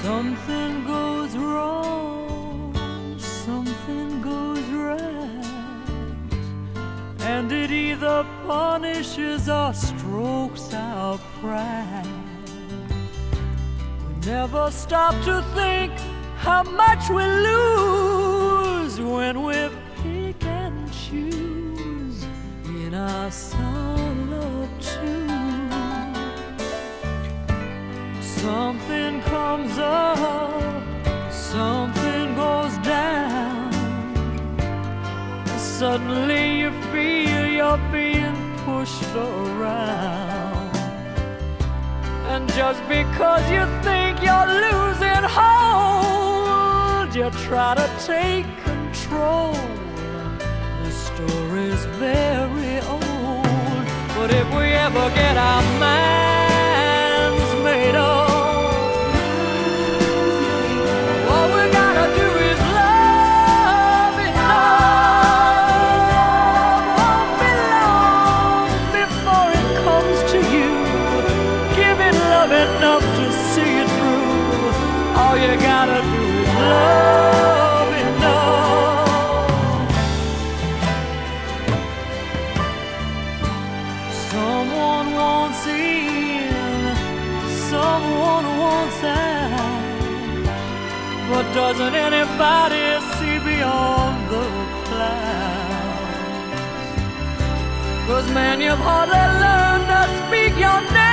Something goes wrong, something goes right, and it either punishes or strokes our pride. We never stop to think how much we lose when we pick and choose in our solitude. Something comes up, something goes down. Suddenly you feel you're being pushed around. And just because you think you're losing hold, you try to take control. The story's very old, but if we ever get our minds made up, enough to see it through. All you gotta do is love enough. Someone wants in, someone wants out, but doesn't anybody see beyond the clouds? 'Cause man, you've hardly learned to speak your name.